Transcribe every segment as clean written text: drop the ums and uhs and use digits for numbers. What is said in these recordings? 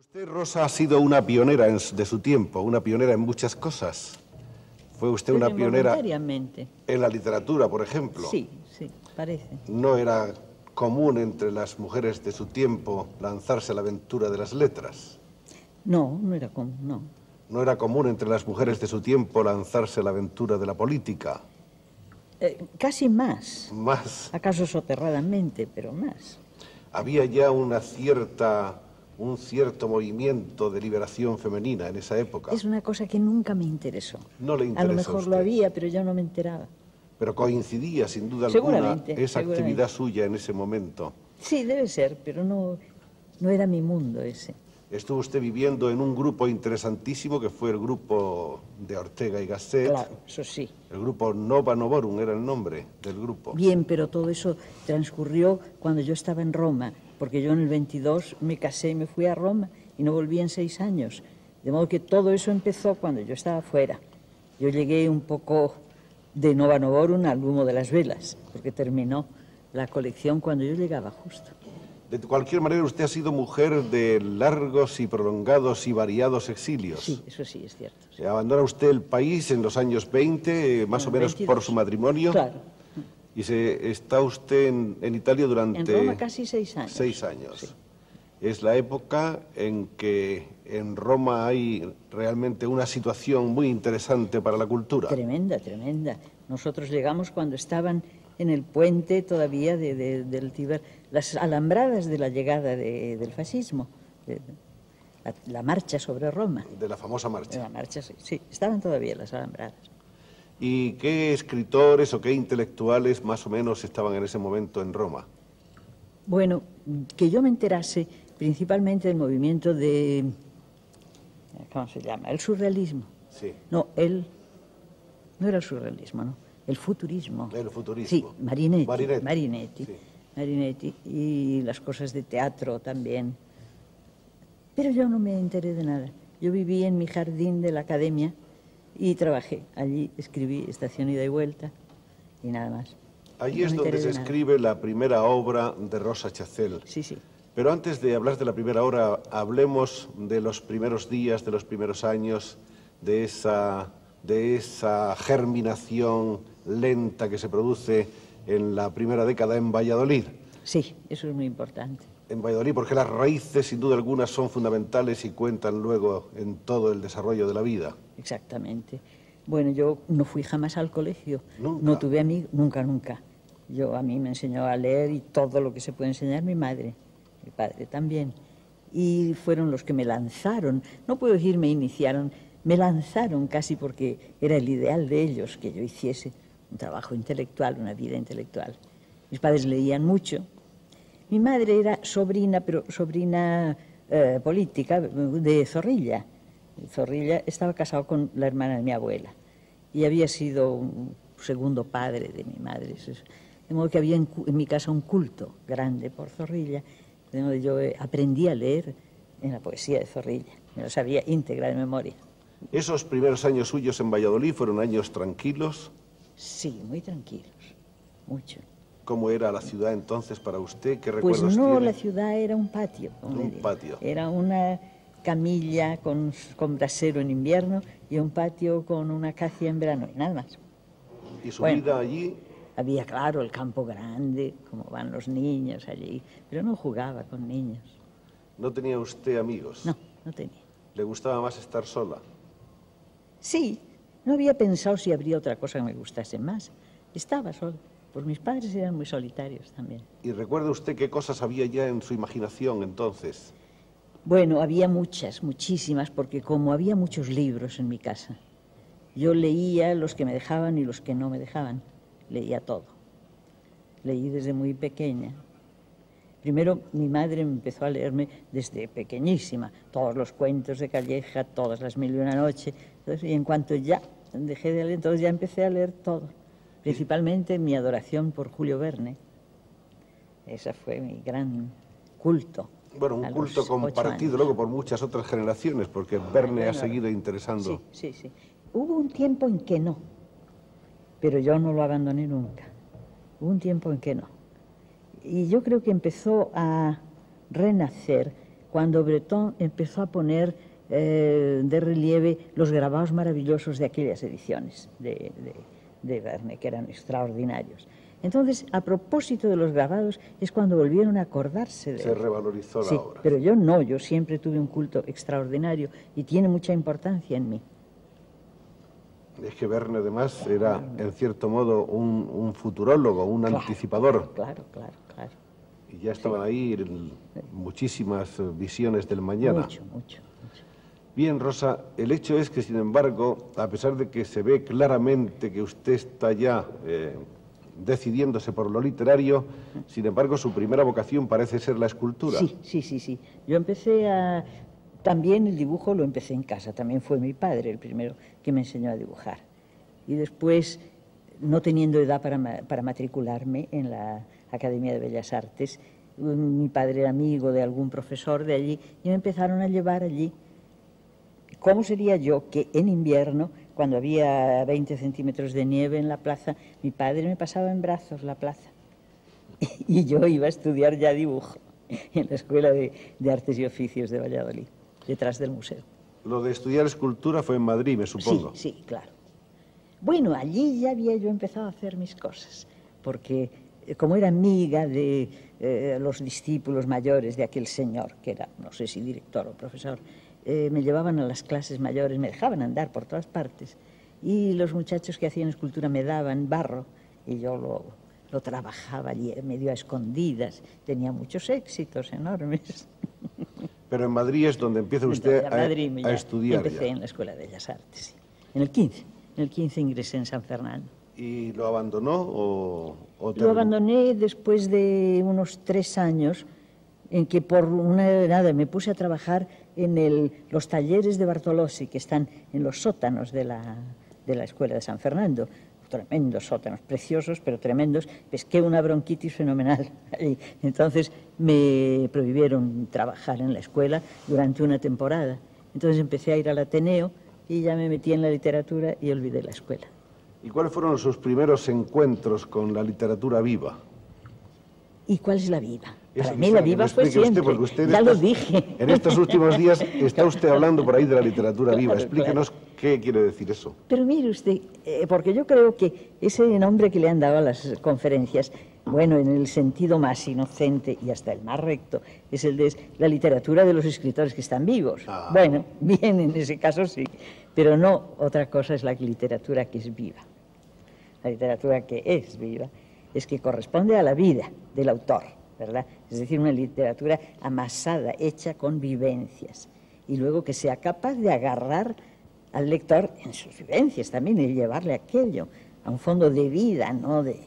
Usted, Rosa, ha sido una pionera de su tiempo, una pionera en muchas cosas. Fue usted una pionera en la literatura, por ejemplo. Sí, sí, parece. No era común entre las mujeres de su tiempo lanzarse a la aventura de las letras. No, no era común, no. No era común entre las mujeres de su tiempo lanzarse a la aventura de la política. Casi más. Más. Acaso soterradamente, pero más. Había ya un cierto movimiento de liberación femenina en esa época. Es una cosa que nunca me interesó. No le interesó. A lo mejor lo había, pero yo no me enteraba. Pero coincidía, sin duda alguna, esa actividad suya en ese momento. Sí, debe ser, pero no era mi mundo ese. Estuvo usted viviendo en un grupo interesantísimo que fue el grupo de Ortega y Gasset. Claro, eso sí. El grupo Nova Novorum era el nombre del grupo. Bien, pero todo eso transcurrió cuando yo estaba en Roma, porque yo en el 22 me casé y me fui a Roma y no volví en 6 años. De modo que todo eso empezó cuando yo estaba fuera. Yo llegué un poco de Nova Novorum al humo de las velas, porque terminó la colección cuando yo llegaba justo. De cualquier manera, usted ha sido mujer de largos y prolongados y variados exilios. Sí, eso sí, es cierto. Sí. Abandona usted el país en los años 20, más o menos 22. Por su matrimonio. Claro. Y está usted en Italia durante... En Roma casi 6 años. 6 años. Sí. Es la época en que en Roma hay realmente una situación muy interesante para la cultura. Tremenda, tremenda. Nosotros llegamos cuando estaban en el puente todavía del Tíber, las alambradas de la llegada del fascismo, la marcha sobre Roma. De la famosa marcha. De la marcha, sí, estaban todavía las alambradas. ¿Y qué escritores o qué intelectuales más o menos estaban en ese momento en Roma? Bueno, que yo me enterase principalmente del movimiento de... ¿Cómo se llama? El surrealismo. Sí. No era el surrealismo, ¿no? El futurismo. El futurismo. Sí, Marinetti. Sí. Marinetti. Y las cosas de teatro también. Pero yo no me enteré de nada. Yo viví en mi jardín de la academia y trabajé. Allí escribí Estación Ida y Vuelta y nada más. Allí es donde se escribe la primera obra de Rosa Chacel. Sí, sí. Pero antes de hablar de la primera obra, hablemos de los primeros días, de los primeros años, de esa germinación lenta que se produce en la primera década en Valladolid. Sí, eso es muy importante. En Valladolid, porque las raíces, sin duda alguna, son fundamentales y cuentan luego en todo el desarrollo de la vida. Exactamente. Bueno, yo no fui jamás al colegio. ¿Nunca? No tuve amigos, nunca. A mí me enseñó a leer y todo lo que se puede enseñar mi madre, mi padre también. Y fueron los que me lanzaron, no puedo decir me iniciaron, me lanzaron casi porque era el ideal de ellos que yo hiciese un trabajo intelectual, una vida intelectual. Mis padres leían mucho. Mi madre era sobrina política de Zorrilla. Zorrilla estaba casado con la hermana de mi abuela y había sido un segundo padre de mi madre. De modo que había en mi casa un culto grande por Zorrilla. De modo que yo aprendí a leer en la poesía de Zorrilla. Me lo sabía íntegra de memoria. ¿Esos primeros años suyos en Valladolid fueron años tranquilos? Sí, muy tranquilos, mucho. ¿Cómo era la ciudad entonces para usted? ¿Qué recuerdos tiene? Pues no, la ciudad era un patio. Un patio. Era una camilla con brasero en invierno y un patio con una acacia en verano, y nada más. ¿Y su vida allí? Había, claro, el campo grande, como van los niños allí, pero no jugaba con niños. ¿No tenía usted amigos? No, no tenía. ¿Le gustaba más estar sola? Sí, no había pensado si habría otra cosa que me gustase más. Estaba sola, pues mis padres eran muy solitarios también. ¿Y recuerda usted qué cosas había ya en su imaginación entonces? Bueno, había muchísimas, porque como había muchos libros en mi casa, yo leía los que me dejaban y los que no me dejaban. Leía todo. Leí desde muy pequeña. Primero, mi madre me empezó a leerme desde pequeñísima, todos los cuentos de Calleja, todas las 1001 noche. Entonces, y en cuanto ya dejé de leer, entonces ya empecé a leer todo. Principalmente mi adoración por Julio Verne. Ese fue mi gran culto. Bueno, un culto compartido luego por muchas otras generaciones, porque Verne ha seguido interesando. Sí. Hubo un tiempo en que no, pero yo no lo abandoné nunca. Hubo un tiempo en que no. Y yo creo que empezó a renacer cuando Breton empezó a poner de relieve los grabados maravillosos de aquellas ediciones de Verne, que eran extraordinarios. Entonces, a propósito de los grabados, es cuando volvieron a acordarse de él. Se revalorizó la obra. Pero yo no, yo siempre tuve un culto extraordinario y tiene mucha importancia en mí. Es que Verne, además, era, en cierto modo, un futurólogo, un anticipador. Claro. Y ya estaban ahí muchísimas visiones del mañana. Mucho. Bien, Rosa, el hecho es que, sin embargo, a pesar de que se ve claramente que usted está ya decidiéndose por lo literario, sin embargo, su primera vocación parece ser la escultura. Sí. Yo empecé también el dibujo lo empecé en casa, también fue mi padre el primero que me enseñó a dibujar. Y después, no teniendo edad para matricularme en la Academia de Bellas Artes, mi padre era amigo de algún profesor de allí y me empezaron a llevar allí. ¿Cómo sería yo que en invierno, cuando había 20 centímetros de nieve en la plaza, mi padre me pasaba en brazos la plaza? Y yo iba a estudiar ya dibujo en la Escuela de Artes y Oficios de Valladolid, detrás del museo. Lo de estudiar escultura fue en Madrid, me supongo. Sí, claro. Bueno, allí ya había yo empezado a hacer mis cosas, porque como era amiga de los discípulos mayores de aquel señor, que era, no sé si director o profesor, me llevaban a las clases mayores, me dejaban andar por todas partes, y los muchachos que hacían escultura me daban barro, y yo lo trabajaba allí medio a escondidas, tenía muchos éxitos enormes. Pero en Madrid es donde empieza usted a estudiar. Empecé en la Escuela de Bellas Artes, sí. En el 15 ingresé en San Fernando. ¿Y lo abandonó o Lo abandoné después de unos 3 años, en que por nada me puse a trabajar en los talleres de Bartolozzi, que están en los sótanos de la Escuela de San Fernando. Tremendos sótanos, preciosos, pero tremendos. Pesqué una bronquitis fenomenal allí. Entonces me prohibieron trabajar en la escuela durante una temporada. Entonces empecé a ir al Ateneo y ya me metí en la literatura y olvidé la escuela. ¿Y cuáles fueron sus primeros encuentros con la literatura viva? ¿Y cuál es la viva? Para mí la viva fue siempre, ya lo dije. En estos últimos días está usted hablando por ahí de la literatura viva. Explíquenos qué quiere decir eso. Pero mire usted, porque yo creo que ese nombre que le han dado a las conferencias, bueno, en el sentido más inocente y hasta el más recto, es el de la literatura de los escritores que están vivos. Bueno, bien, en ese caso sí, pero no, otra cosa es la literatura que es viva. La literatura que es viva es que corresponde a la vida del autor, ¿verdad? Es decir, una literatura amasada, hecha con vivencias, y luego que sea capaz de agarrar al lector en sus vivencias también y llevarle aquello a un fondo de vida, no de...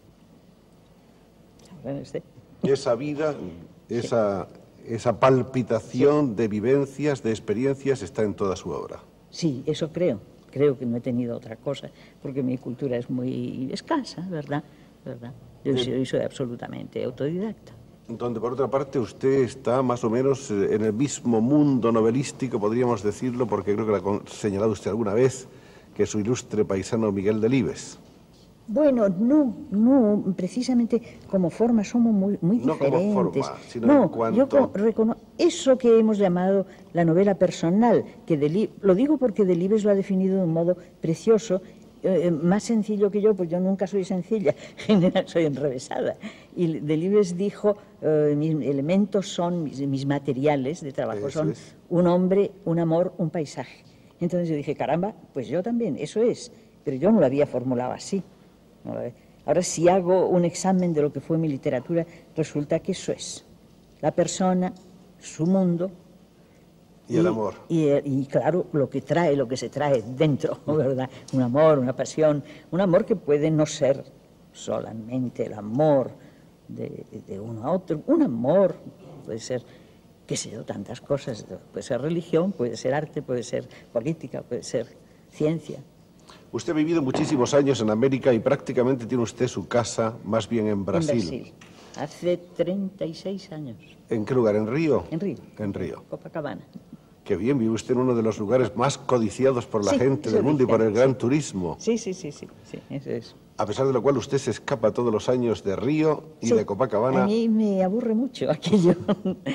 Esa vida, esa palpitación de vivencias, de experiencias, está en toda su obra. Sí, eso creo. Creo que no he tenido otra cosa, porque mi cultura es muy escasa, ¿verdad? Yo soy absolutamente autodidacta. Donde, por otra parte, usted está más o menos en el mismo mundo novelístico, podríamos decirlo, porque creo que lo ha señalado usted alguna vez, que su ilustre paisano Miguel Delibes. Bueno, no, precisamente como forma somos muy diferentes. No como forma, sino en cuanto... Yo eso que hemos llamado la novela personal, que lo digo porque Delibes lo ha definido de un modo precioso, más sencillo que yo, pues yo nunca soy sencilla, en general soy enrevesada. Y Delibes dijo, mis elementos son, mis materiales de trabajo son un hombre, un amor, un paisaje. Entonces yo dije, caramba, pues yo también, eso es. Pero yo no lo había formulado así. Ahora, si hago un examen de lo que fue mi literatura, resulta que eso es la persona, su mundo y el amor. Y claro, lo que se trae dentro, ¿verdad? Un amor, una pasión, un amor que puede no ser solamente el amor de uno a otro, un amor puede ser, qué sé yo, tantas cosas, puede ser religión, puede ser arte, puede ser política, puede ser ciencia. Usted ha vivido muchísimos años en América y prácticamente tiene usted su casa más bien en Brasil. En Brasil, hace 36 años. ¿En qué lugar? ¿En Río? En Río. En Río. Copacabana. Qué bien, vive usted en uno de los lugares más codiciados por la gente del mundo y por el gran turismo. Sí, eso es. A pesar de lo cual usted se escapa todos los años de Río y de Copacabana. A mí me aburre mucho aquello.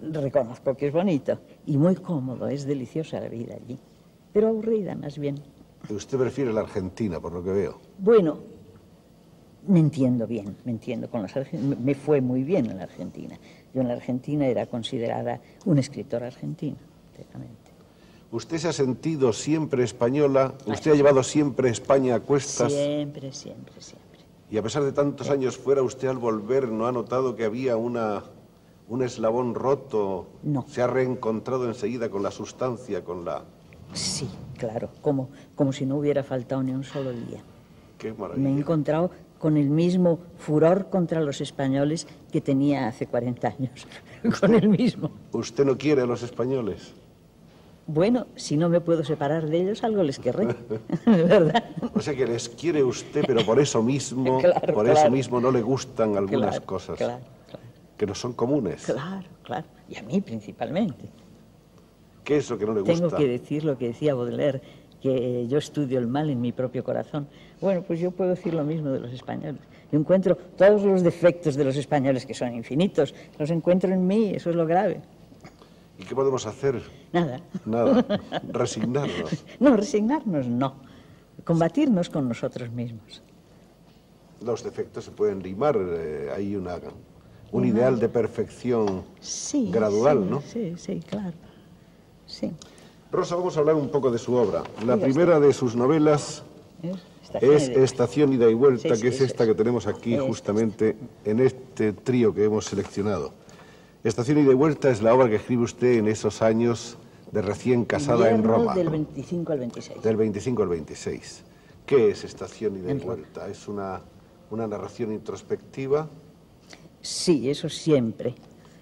Reconozco que es bonito y muy cómodo, es deliciosa la vida allí, pero aburrida más bien. Usted prefiere la Argentina, por lo que veo. Bueno, me entiendo bien, me entiendo con los argentinos, me fue muy bien en la Argentina. Yo en la Argentina era considerada una escritora argentina, enteramente. ¿Usted se ha sentido siempre española? ¿Usted ha llevado siempre España a cuestas? Siempre, siempre, siempre. Y a pesar de tantos años fuera, ¿usted al volver no ha notado que había un eslabón roto? No. ¿Se ha reencontrado enseguida con la sustancia, con la...? Sí, claro, como si no hubiera faltado ni un solo día. Qué maravilla. Me he encontrado con el mismo furor contra los españoles que tenía hace 40 años, con el mismo. ¿Usted no quiere a los españoles? Bueno, si no me puedo separar de ellos, algo les querré, ¿verdad? O sea que les quiere usted, pero por eso mismo, Claro, eso claro. mismo no le gustan algunas Claro, cosas claro. que no son comunes. Claro, claro. Y a mí principalmente. ¿Qué es lo que no le gusta? Tengo que decir lo que decía Baudelaire, que yo estudio el mal en mi propio corazón. Bueno, pues yo puedo decir lo mismo de los españoles. Yo encuentro todos los defectos de los españoles, que son infinitos, los encuentro en mí, eso es lo grave. ¿Y qué podemos hacer? Nada. Nada. Resignarnos. No, resignarnos no. Combatirnos con nosotros mismos. Los defectos se pueden limar. Hay un ideal de perfección Sí, gradual, sí, ¿no? Sí, sí, claro. Sí. Rosa, vamos a hablar un poco de su obra. La Diga primera de sus novelas es Estación Ida y Vuelta, Sí, que es sí, esta sí. que tenemos aquí Esta, justamente en este trío que hemos seleccionado. Estación Ida y Vuelta es la obra que escribe usted en esos años de recién casada en Invierno Roma. del 25 al 26. Del 25 al 26. ¿Qué es Estación Ida y Vuelta? ¿Es una narración introspectiva? Sí, eso siempre.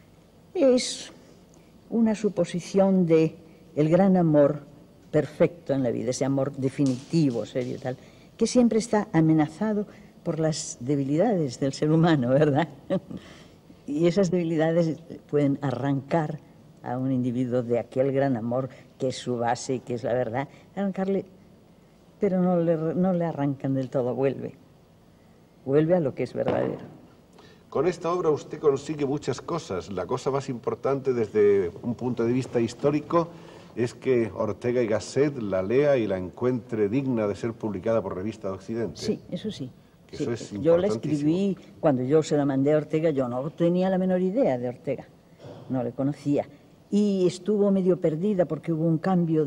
Es una suposición de el gran amor perfecto en la vida, ese amor definitivo, serio y tal, que siempre está amenazado por las debilidades del ser humano, ¿verdad? Y esas debilidades pueden arrancar a un individuo de aquel gran amor que es su base y que es la verdad, arrancarle, pero no le arrancan del todo, vuelve a lo que es verdadero. Con esta obra usted consigue muchas cosas. La cosa más importante desde un punto de vista histórico es que Ortega y Gasset la lea y la encuentre digna de ser publicada por Revista de Occidente. Sí, eso sí. Que Sí. eso es Yo la importantísimo. escribí cuando yo se la mandé a Ortega, yo no tenía la menor idea de Ortega, no le conocía. Y estuvo medio perdida porque hubo un cambio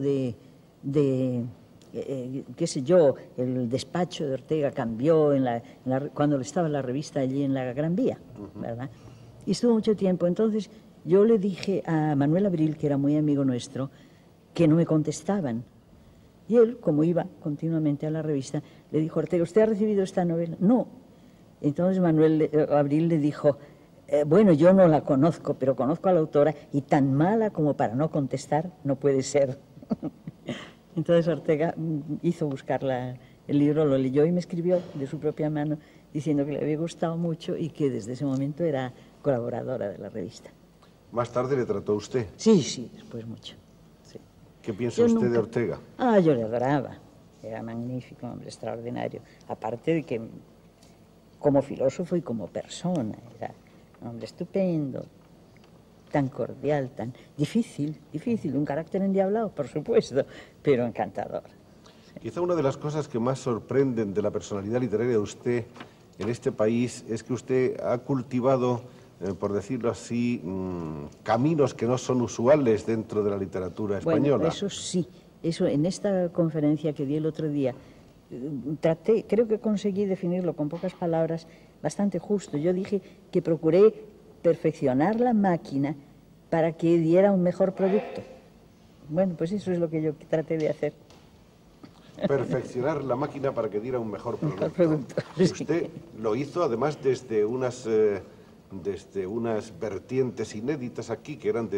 qué sé yo, el despacho de Ortega cambió cuando estaba la revista allí en la Gran Vía, ¿verdad? Y estuvo mucho tiempo. Entonces yo le dije a Manuel Abril, que era muy amigo nuestro, que no me contestaban. Y él, como iba continuamente a la revista, le dijo: Ortega, ¿usted ha recibido esta novela? No. Entonces Manuel Abril le dijo: bueno, yo no la conozco, pero conozco a la autora y tan mala como para no contestar no puede ser. Entonces Ortega hizo buscar el libro, lo leyó y me escribió de su propia mano diciendo que le había gustado mucho y que desde ese momento era colaboradora de la revista. Más tarde le trató usted. Sí, después mucho. Sí. ¿Qué piensa Yo usted nunca- de Ortega? Ah, yo le adoraba. Era magnífico, un hombre extraordinario. Aparte de que como filósofo y como persona era un hombre estupendo, tan cordial, tan difícil, un carácter endiablado, por supuesto, pero encantador. Quizá una de las cosas que más sorprenden de la personalidad literaria de usted en este país es que usted ha cultivado, por decirlo así, caminos que no son usuales dentro de la literatura española. Bueno, eso sí, eso en esta conferencia que di el otro día, creo que conseguí definirlo con pocas palabras bastante justo. Yo dije que procuré perfeccionar la máquina para que diera un mejor producto. Bueno, pues eso es lo que yo traté de hacer. Perfeccionar la máquina para que diera un mejor producto. Sí. Usted lo hizo además desde unas vertientes inéditas aquí, que eran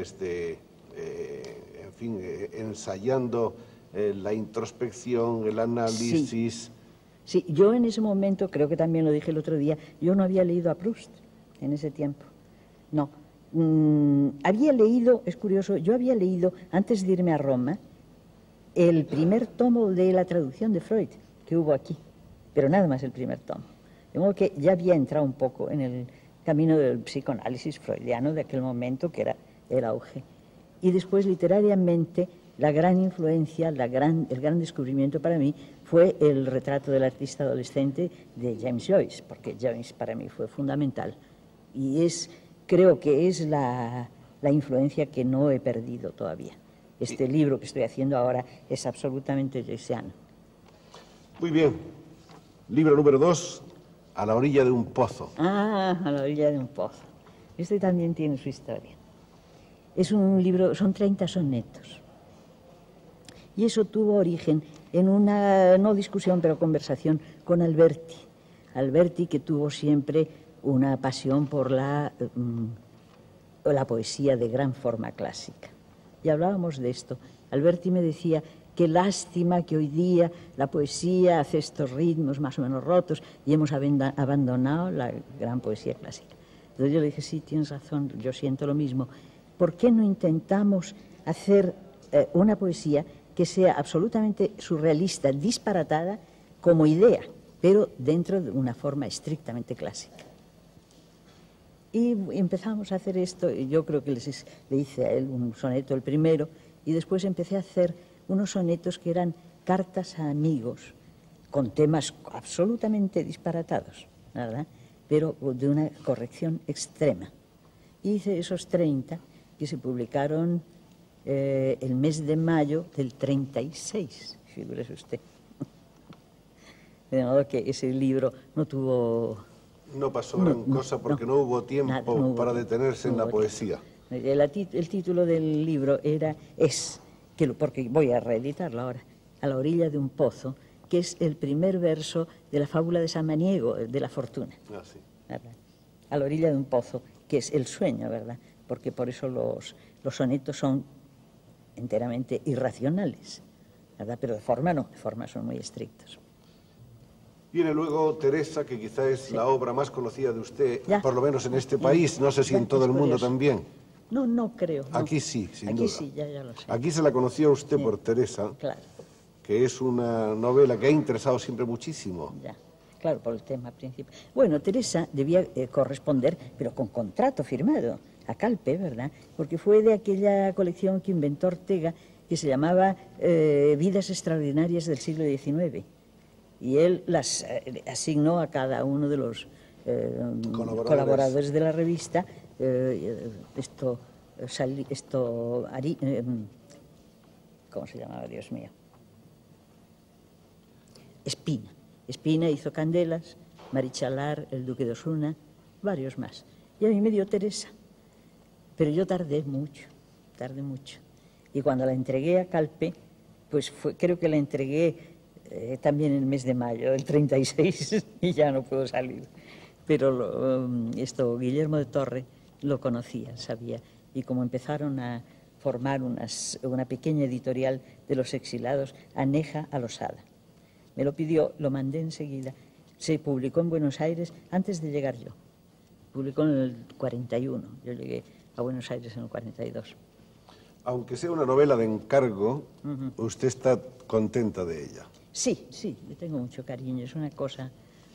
ensayando la introspección, el análisis. Sí, yo en ese momento, creo que también lo dije el otro día, yo no había leído a Proust en ese tiempo. No. Había leído, es curioso, yo había leído, antes de irme a Roma, el primer tomo de la traducción de Freud que hubo aquí, pero nada más el primer tomo. De modo que ya había entrado un poco en el camino del psicoanálisis freudiano de aquel momento, que era el auge. Y después, literariamente, la gran influencia, el gran descubrimiento para mí fue el retrato del artista adolescente de James Joyce, porque Joyce para mí fue fundamental. Y creo que es la influencia que no he perdido todavía. Este libro que estoy haciendo ahora es absolutamente joyceano. Muy bien. Libro número 2, A la orilla de un pozo. Ah, A la orilla de un pozo. Este también tiene su historia. Es un libro, son 30 sonetos. Y eso tuvo origen en una, no discusión, pero conversación con Alberti. Alberti, que tuvo siempre una pasión por la poesía de gran forma clásica. Y hablábamos de esto. Alberti me decía, qué lástima que hoy día la poesía hace estos ritmos más o menos rotos y hemos abandonado la gran poesía clásica. Entonces yo le dije, sí, tienes razón, yo siento lo mismo. ¿Por qué no intentamos hacer una poesía que sea absolutamente surrealista, disparatada como idea, pero dentro de una forma estrictamente clásica? Y empezamos a hacer esto, y yo creo que le hice a él un soneto, el primero, y después empecé a hacer unos sonetos que eran cartas a amigos, con temas absolutamente disparatados, ¿verdad?, pero de una corrección extrema. Hice esos 30 que se publicaron el mes de mayo del 36, figúrese usted. De modo que ese libro no tuvo... No pasó gran cosa porque no hubo tiempo para detenerse en la poesía. El título del libro porque voy a reeditarlo ahora, A la orilla de un pozo, que es el primer verso de la fábula de Samaniego, de la fortuna. Ah, sí. ¿Verdad? A la orilla de un pozo, que es el sueño, ¿verdad? Porque por eso los sonetos son enteramente irracionales, ¿verdad? Pero de forma no, de forma son muy estrictos. Viene luego Teresa, que quizá es la obra más conocida de usted, Ya. por lo menos en este país, no sé si en todo el mundo también. No, no creo. No. Aquí sí, sin duda. Aquí sí, ya lo sé. Aquí se la conoció a usted por Teresa, Claro. que es una novela que ha interesado siempre muchísimo. Ya, claro, por el tema principal. Bueno, Teresa debía corresponder, pero con contrato firmado, a Calpe, ¿verdad? Porque fue de aquella colección que inventó Ortega, que se llamaba Vidas Extraordinarias del siglo XIX. Y él las asignó a cada uno de los colaboradores de la revista. ¿Cómo se llamaba, Dios mío? Espina. Espina hizo Candelas, Marichalar, el Duque de Osuna, varios más. Y a mí me dio Teresa. Pero yo tardé mucho. Y cuando la entregué a Calpe, pues creo que la entregué también en el mes de mayo del 36 y ya no puedo salir. Pero Guillermo de Torre lo conocía, sabía. Y como empezaron a formar una pequeña editorial de los exilados, Aneja a Losada. Me lo pidió, lo mandé enseguida. Se publicó en Buenos Aires antes de llegar yo. Publicó en el 41. Yo llegué a Buenos Aires en el 42. Aunque sea una novela de encargo, usted está contenta de ella. Sí, le tengo mucho cariño. Es una cosa...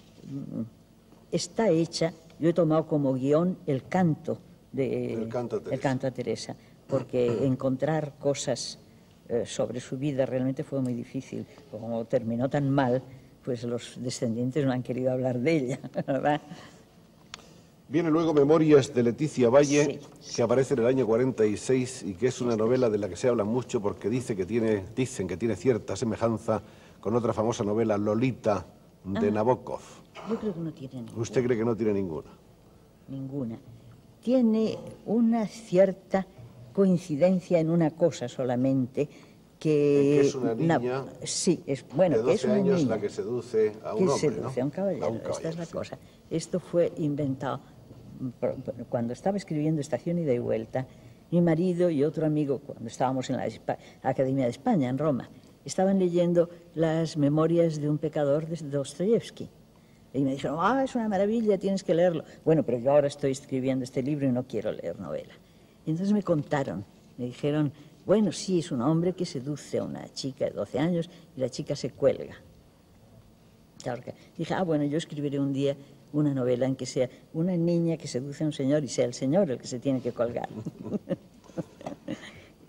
Está hecha, yo he tomado como guión el canto a Teresa, porque encontrar cosas sobre su vida realmente fue muy difícil. Como terminó tan mal, pues los descendientes no han querido hablar de ella, ¿verdad? Viene luego Memorias de Leticia Valle, que aparece en el año 46 y que es una novela de la que se habla mucho porque dicen que tiene cierta semejanza con otra famosa novela, Lolita, de Nabokov. Yo creo que no tiene ninguna. ¿Usted cree que no tiene ninguna? Ninguna. Tiene una cierta coincidencia en una cosa solamente, que es una niña bueno, de 12 que es una años niña la que seduce a un hombre, seduce a un caballero. Esta es la cosa. Esto fue inventado cuando estaba escribiendo Estación Ida y Vuelta. Mi marido y otro amigo, cuando estábamos en la Academia de España, en Roma, estaban leyendo las Memorias de un pecador de Dostoyevsky. Y me dijeron, es una maravilla, tienes que leerlo. Bueno, pero yo ahora estoy escribiendo este libro y no quiero leer novela. Y entonces me contaron, me dijeron, bueno, sí, es un hombre que seduce a una chica de 12 años y la chica se cuelga. Claro que dije, bueno, yo escribiré un día una novela en que sea una niña que seduce a un señor y sea el señor el que se tiene que colgar.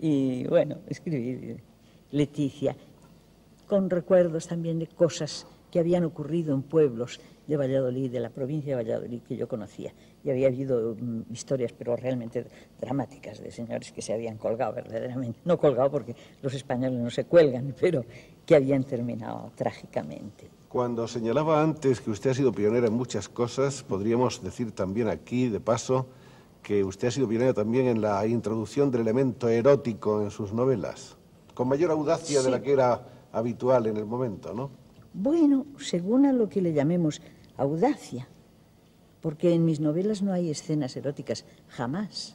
Y bueno, escribí Leticia, con recuerdos también de cosas que habían ocurrido en pueblos de Valladolid, de la provincia de Valladolid, que yo conocía. Y había habido historias, pero realmente dramáticas, de señores que se habían colgado verdaderamente. No colgado porque los españoles no se cuelgan, pero que habían terminado trágicamente. Cuando señalaba antes que usted ha sido pionera en muchas cosas, podríamos decir también aquí, de paso, que usted ha sido pionera también en la introducción del elemento erótico en sus novelas, con mayor audacia Sí. de la que era habitual en el momento, ¿no? Bueno, según a lo que le llamemos audacia, porque en mis novelas no hay escenas eróticas, jamás.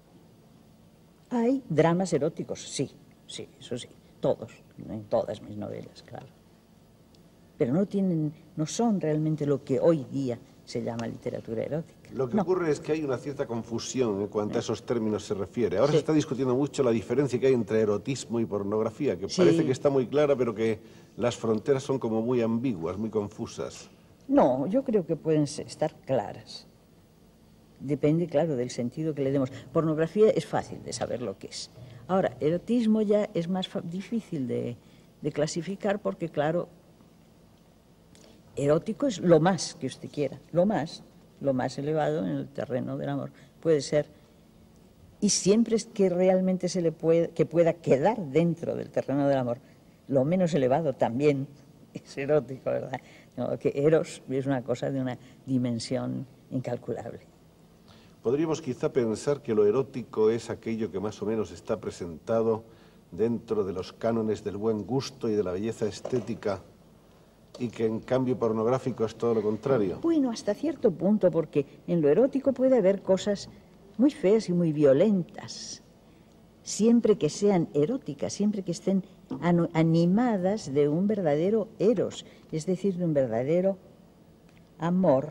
Hay dramas eróticos, sí, sí, eso sí, todos, en todas mis novelas, claro. Pero no son realmente lo que hoy día se llama literatura erótica. Lo que No. ocurre es que hay una cierta confusión en cuanto a esos términos se refiere. Ahora Sí. se está discutiendo mucho la diferencia que hay entre erotismo y pornografía, que Sí. parece que está muy clara, pero que las fronteras son como muy ambiguas, muy confusas. No, yo creo que pueden estar claras. Depende, claro, del sentido que le demos. Pornografía es fácil de saber lo que es. Ahora, erotismo ya es más difícil de clasificar porque, claro, erótico es lo más que usted quiera, lo más elevado en el terreno del amor. Puede ser. Y siempre es que realmente que pueda quedar dentro del terreno del amor. Lo menos elevado también es erótico, ¿verdad? No, que eros es una cosa de una dimensión incalculable. Podríamos quizá pensar que lo erótico es aquello que más o menos está presentado dentro de los cánones del buen gusto y de la belleza estética, y que en cambio pornográfico es todo lo contrario. Bueno, hasta cierto punto, porque en lo erótico puede haber cosas muy feas y muy violentas, siempre que sean eróticas, siempre que estén animadas de un verdadero eros, es decir, de un verdadero amor,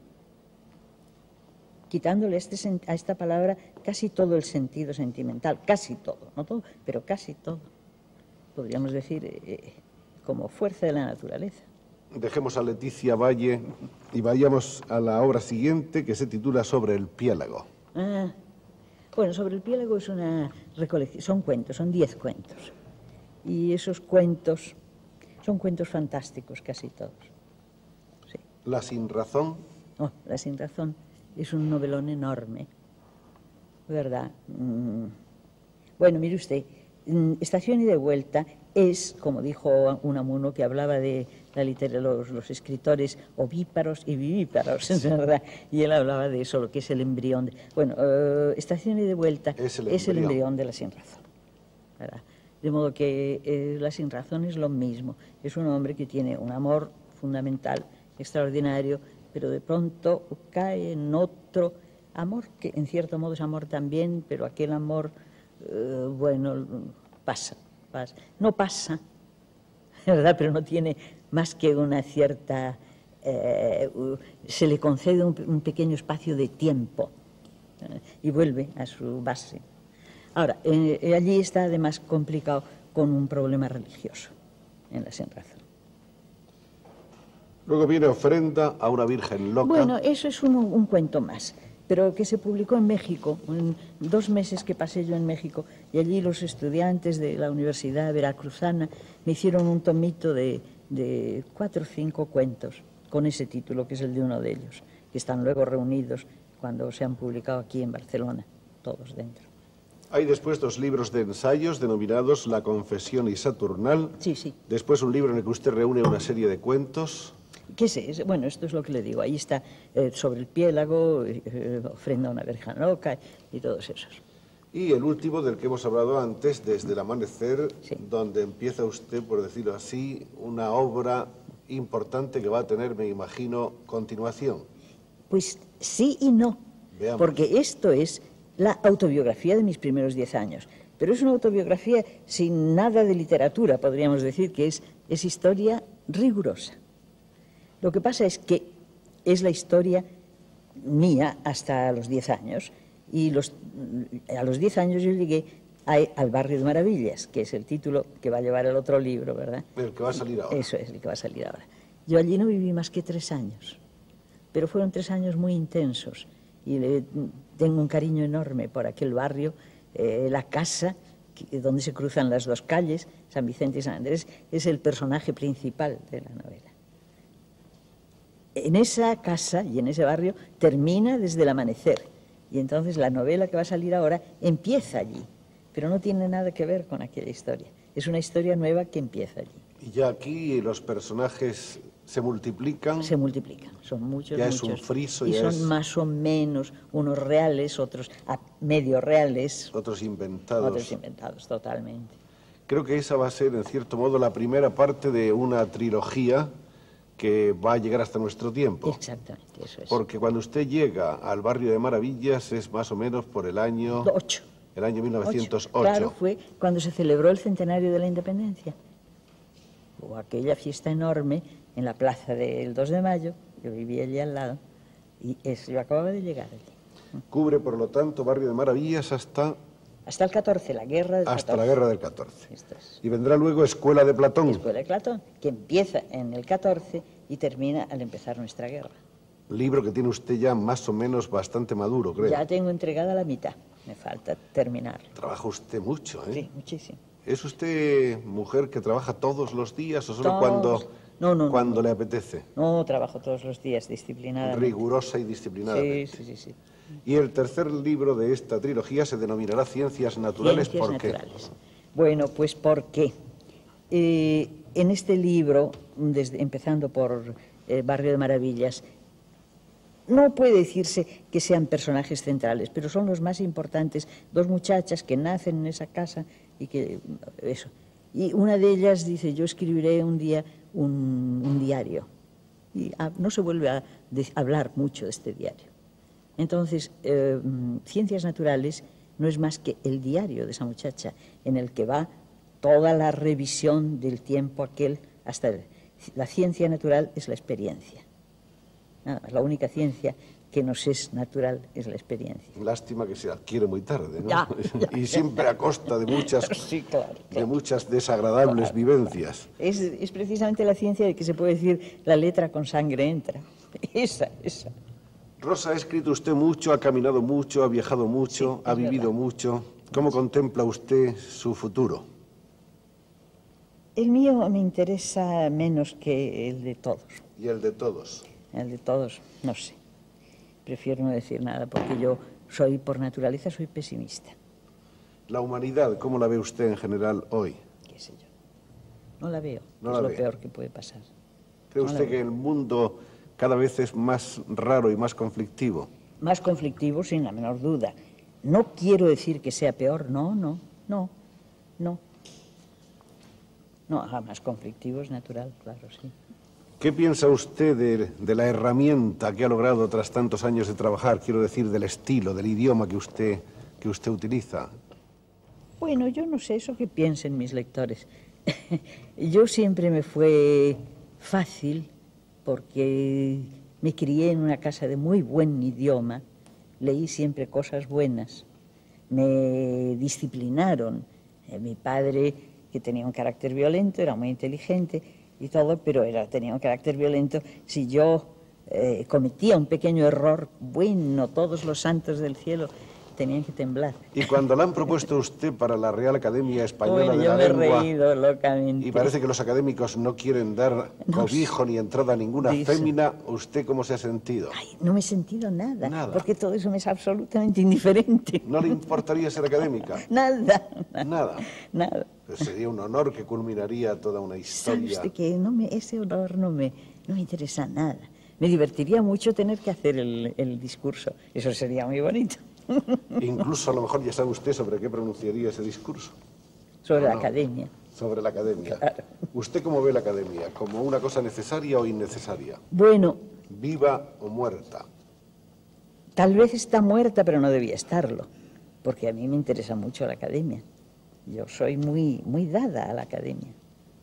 quitándole a esta palabra casi todo el sentido sentimental, casi todo, no todo, pero casi todo, podríamos decir, como fuerza de la naturaleza. Dejemos a Leticia Valle y vayamos a la obra siguiente, que se titula Sobre el piélago. Bueno, Sobre el piélago es una recolección, son cuentos, son 10 cuentos. Y esos cuentos son cuentos fantásticos, casi todos. Sí. La Sinrazón. Oh, La Sinrazón es un novelón enorme, ¿verdad? Bueno, mire usted, Estación y de vuelta es, como dijo Unamuno, que hablaba de los escritores ovíparos y vivíparos, ¿verdad? Y él hablaba de eso, lo que es el embrión. Bueno, Estación y de vuelta es el embrión de La Sinrazón, ¿verdad? De modo que La Sinrazón es lo mismo. Es un hombre que tiene un amor fundamental, extraordinario, pero de pronto cae en otro amor, que en cierto modo es amor también, pero aquel amor, bueno, pasa. No pasa, ¿verdad? Pero no tiene más que una cierta... se le concede un pequeño espacio de tiempo y vuelve a su base. Ahora, allí está además complicado con un problema religioso en La Sinrazón. Luego viene Ofrenda a una Virgen loca. Bueno, eso es un cuento más, pero que se publicó en México, en 2 meses que pasé yo en México, y allí los estudiantes de la Universidad Veracruzana me hicieron un tomito de 4 o 5 cuentos con ese título, que es el de uno de ellos, que están luego reunidos cuando se han publicado aquí en Barcelona, todos dentro. Hay después 2 libros de ensayos denominados La Confesión y Saturnal. Sí, sí. Después un libro en el que usted reúne una serie de cuentos. ¿Qué es? Bueno, esto es lo que le digo. Ahí está Sobre el piélago, Ofrenda a una Virgen loca y todos esos. Y el último del que hemos hablado antes, Desde el amanecer, Sí. donde empieza usted, por decirlo así, una obra importante que va a tener, me imagino, continuación. Pues sí y no. Veamos. Porque esto es la autobiografía de mis primeros 10 años. Pero es una autobiografía sin nada de literatura, podríamos decir, que es historia rigurosa. Lo que pasa es que es la historia mía hasta los 10 años, y a los 10 años yo llegué al Barrio de Maravillas, que es el título que va a llevar el otro libro, ¿verdad? El que va a salir ahora. Eso es el que va a salir ahora. Yo allí no viví más que 3 años, pero fueron 3 años muy intensos, y tengo un cariño enorme por aquel barrio, la casa donde se cruzan las dos calles, San Vicente y San Andrés, es el personaje principal de la novela. En esa casa y en ese barrio termina desde el amanecer, y entonces la novela que va a salir ahora empieza allí, pero no tiene nada que ver con aquella historia. Es una historia nueva que empieza allí. Y ya aquí los personajes se multiplican. Se multiplican, son muchos, ya muchos. Es un friso, y ya son es... más o menos unos reales, otros medio reales. Otros inventados. Otros inventados, totalmente. Creo que esa va a ser, en cierto modo, la primera parte de una trilogía que va a llegar hasta nuestro tiempo. Exactamente, eso es. Porque cuando usted llega al barrio de Maravillas es más o menos por el año... 8. El año 1908. Claro, fue cuando se celebró el centenario de la Independencia. Hubo aquella fiesta enorme en la plaza del 2 de mayo, yo vivía allí al lado, y yo acababa de llegar allí. Cubre, por lo tanto, barrio de Maravillas hasta... Hasta el 14, la guerra del 14. Hasta la guerra del 14. Esto es. Y vendrá luego Escuela de Platón. Escuela de Platón, que empieza en el 14 y termina al empezar nuestra guerra. Libro que tiene usted ya más o menos bastante maduro, creo. Ya tengo entregada la mitad, me falta terminarlo. Trabaja usted mucho, ¿eh? Sí, muchísimo. ¿Es usted mujer que trabaja todos los días o solo Todos. cuando le apetece? No, trabajo todos los días, disciplinadamente. Rigurosa y disciplinadamente. Sí. Y el tercer libro de esta trilogía se denominará Ciencias Naturales. Ciencias ¿Por qué? Naturales. Bueno, pues porque en este libro, empezando por Barrio de Maravillas, no puede decirse que sean personajes centrales, pero son los más importantes, dos muchachas que nacen en esa casa y que eso. Y una de ellas dice, yo escribiré un día un diario. Y no se vuelve a hablar mucho de este diario. Entonces, Ciencias Naturales no es más que el diario de esa muchacha, en el que va toda la revisión del tiempo aquel hasta la ciencia natural es la experiencia. Nada más, la única ciencia que nos es natural es la experiencia. Lástima que se adquiere muy tarde, ¿no? Ya. Y siempre a costa de muchas, Sí, claro. de muchas desagradables vivencias. Es precisamente la ciencia de que se puede decir la letra con sangre entra. Esa. Rosa, ha escrito usted mucho, ha caminado mucho, ha viajado mucho, Sí, ha vivido verdad. mucho. ¿Cómo contempla usted su futuro? El mío me interesa menos que el de todos. Y el de todos. El de todos, no sé. Prefiero no decir nada porque yo soy, por naturaleza, soy pesimista. La humanidad, ¿cómo la ve usted en general hoy? ¿Qué sé yo? No la veo. No es la lo ve. peor que puede pasar. ¿Cree No la usted que veo. el mundo cada vez es más raro y más conflictivo? Más conflictivo, sin la menor duda. No quiero decir que sea peor, no. No, más conflictivo es natural, claro, sí. ¿Qué piensa usted de la herramienta que ha logrado tras tantos años de trabajar? Quiero decir, del estilo, del idioma que usted utiliza. Bueno, yo no sé eso que piensen mis lectores. Yo siempre me fue fácil porque me crié en una casa de muy buen idioma, leí siempre cosas buenas, me disciplinaron. Mi padre, que tenía un carácter violento, era muy inteligente y todo, pero tenía un carácter violento. Si yo cometía un pequeño error, bueno, todos los santos del cielo tenían que temblar. Y cuando la han propuesto usted para la Real Academia Española Bueno, de yo la me he Lengua, reído locamente. y parece que los académicos no quieren dar cobijo ni entrada a ninguna Dice. fémina, ¿usted cómo se ha sentido? Ay, no me he sentido nada, Nada. porque todo eso me es absolutamente indiferente. ¿No le importaría ser académica? Nada. Nada. Pues sería un honor que culminaría toda una ¿Sabe historia. usted que ese honor no me interesa nada? Me divertiría mucho tener que hacer el discurso. Eso sería muy bonito. Incluso a lo mejor ya sabe usted sobre qué pronunciaría ese discurso. Sobre la No. academia. Sobre la academia. Claro. ¿Usted cómo ve la academia? ¿Como una cosa necesaria o innecesaria? Bueno, ¿Viva o muerta? tal vez está muerta, pero no debía estarlo, porque a mí me interesa mucho la academia. Yo soy muy dada a la academia.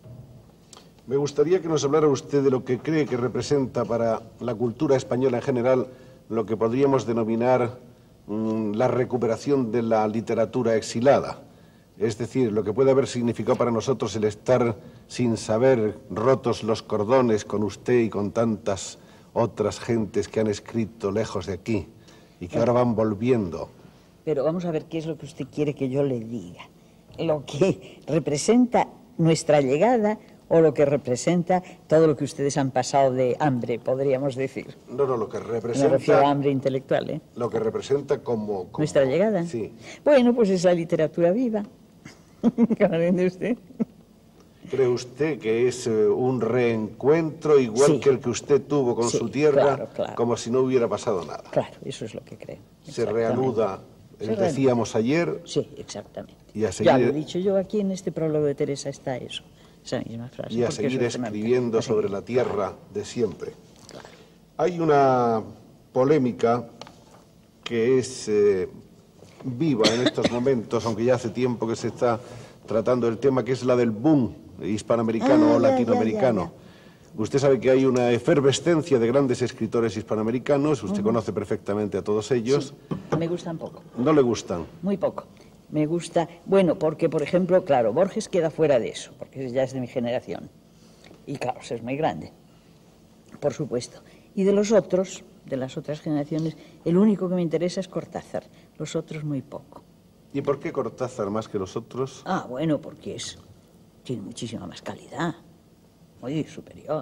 Me gustaría que nos hablara usted de lo que cree que representa para la cultura española en general lo que podríamos denominar la recuperación de la literatura exilada. Es decir, lo que puede haber significado para nosotros el estar sin saber rotos los cordones con usted y con tantas otras gentes que han escrito lejos de aquí y que ahora van volviendo. Pero vamos a ver qué es lo que usted quiere que yo le diga. lo que representa nuestra llegada o lo que representa todo lo que ustedes han pasado de hambre, podríamos decir. No, lo que representa... Me refiero a hambre intelectual, ¿eh? Lo que representa como... ¿Nuestra llegada? Sí. Bueno, pues es la literatura viva. ¿Comprende usted? ¿Cree usted que es un reencuentro igual Sí. que el que usted tuvo con Sí, su tierra, claro, claro. como si no hubiera pasado nada? Claro, eso es lo que creo. Se Exactamente. reanuda, Se reanuda. decíamos ayer, Sí, exactamente. y a Ya seguir- lo he dicho yo, aquí en este prólogo de Teresa está eso, esa misma frase. y a porque seguir eso es escribiendo a seguir. sobre la tierra de siempre. Hay una polémica que es viva en estos momentos, aunque ya hace tiempo que se está tratando el tema, que es la del boom hispanoamericano o ya, latinoamericano. Usted sabe que hay una efervescencia de grandes escritores hispanoamericanos, usted conoce perfectamente a todos ellos. Sí, me gustan poco, ¿No le gustan? muy poco. Me gusta, bueno, porque, por ejemplo, claro, Borges queda fuera de eso, porque ya es de mi generación. Y claro, es muy grande, por supuesto. Y de los otros, de las otras generaciones, el único que me interesa es Cortázar, los otros muy poco. ¿Y por qué Cortázar más que los otros? Ah, bueno, porque tiene muchísima más calidad, muy superior,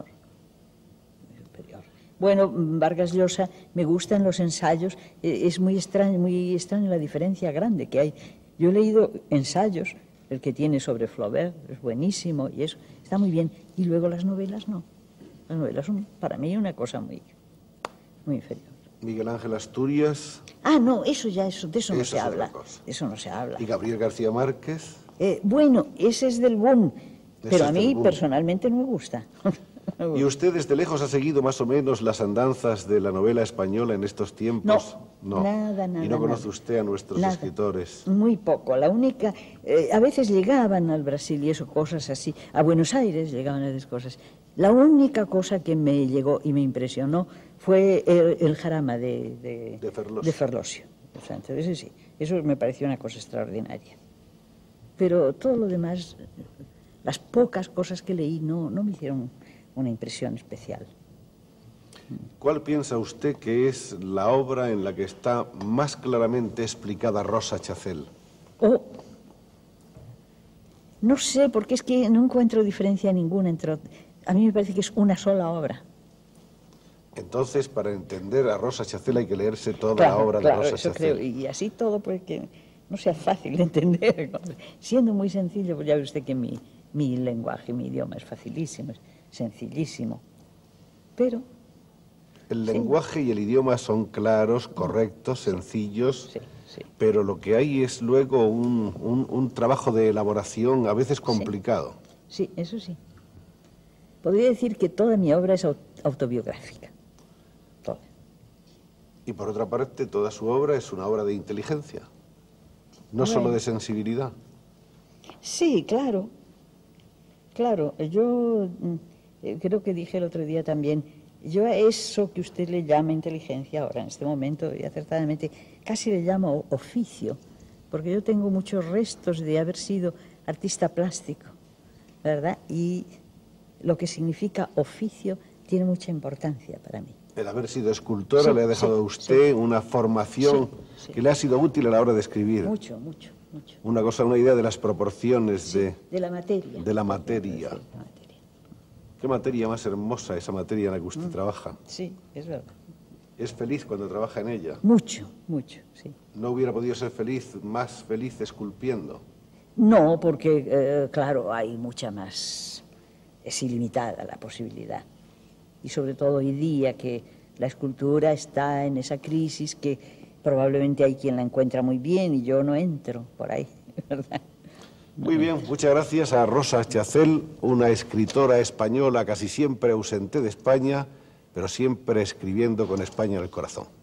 muy superior. Bueno, Vargas Llosa, me gustan los ensayos, es muy extraño la diferencia grande que hay. Yo he leído ensayos, el que tiene sobre Flaubert, es buenísimo y eso, está muy bien. Y luego las novelas no. Las novelas son para mí una cosa muy inferior. Miguel Ángel Asturias Ah, no, de eso no Eso se es otra habla. cosa. De eso no se habla. y Gabriel García Márquez. Bueno, ese es del boom, Ese pero es a del mí boom. personalmente no me gusta. ¿Y usted desde lejos ha seguido más o menos las andanzas de la novela española en estos tiempos? No, nada. ¿Y no conoce nada. usted a nuestros Nada. escritores? Muy poco. La única, a veces llegaban al Brasil y eso, cosas así. A Buenos Aires llegaban esas cosas. La única cosa que me llegó y me impresionó fue el jarama de Ferlosio. O sea, entonces sí, eso me pareció una cosa extraordinaria. Pero todo lo demás, las pocas cosas que leí no me hicieron una impresión especial. ¿Cuál piensa usted que es la obra en la que está más claramente explicada Rosa Chacel? No sé, porque es que no encuentro diferencia ninguna entre... A mí me parece que es una sola obra. Entonces, para entender a Rosa Chacel hay que leerse toda Claro, la obra claro, de Rosa eso Chacel. creo. Y así todo, pues que no sea fácil de entender. Siendo muy sencillo, pues ya ve usted que mi lenguaje, mi idioma es facilísimo, es sencillísimo. Pero... El sí. lenguaje y el idioma son claros, correctos, sencillos, Sí, sí. pero lo que hay es luego un trabajo de elaboración a veces complicado. Sí, eso sí. Podría decir que toda mi obra es autobiográfica. Toda. Y por otra parte, toda su obra es una obra de inteligencia, no solo de sensibilidad. Sí, claro. Claro, yo creo que dije el otro día también, yo a eso que usted le llama inteligencia ahora, en este momento, y acertadamente, casi le llamo oficio, porque yo tengo muchos restos de haber sido artista plástico, ¿verdad? Y lo que significa oficio tiene mucha importancia para mí. El haber sido escultora Sí, le ha dejado sí, a usted sí. una formación Sí. que le ha sido útil a la hora de escribir. Mucho. Una idea de las proporciones De la materia. de la materia. Sí, la materia. Qué materia más hermosa esa materia en la que usted trabaja. Sí, es verdad. Es feliz cuando trabaja en ella. Mucho, sí. No hubiera podido ser más feliz esculpiendo. No, porque, claro, hay mucha más... Es ilimitada la posibilidad. Y sobre todo hoy día que la escultura está en esa crisis que probablemente hay quien la encuentra muy bien y yo no entro por ahí, ¿verdad? Muy bien, muchas gracias a Rosa Chacel, una escritora española casi siempre ausente de España, pero siempre escribiendo con España en el corazón.